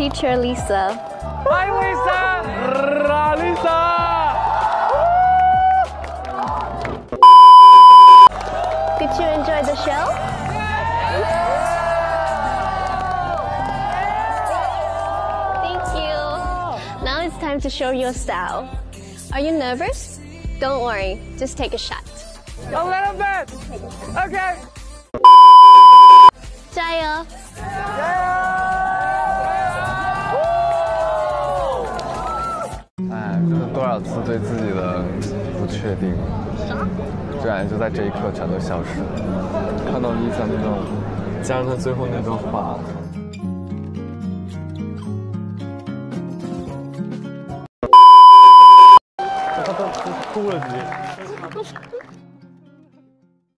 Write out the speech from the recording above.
teacher Lisa. Hi Lisa! Lisa! Did you enjoy the show? Thank you. Now it's time to show your style. Are you nervous? Don't worry, just take a shot. A little bit! Okay! 加油！ 哎，真的多少次对自己的不确定，居然就在这一刻全都消失了。看到 Lisa 那种，加上她最后那段话，她哭了直接。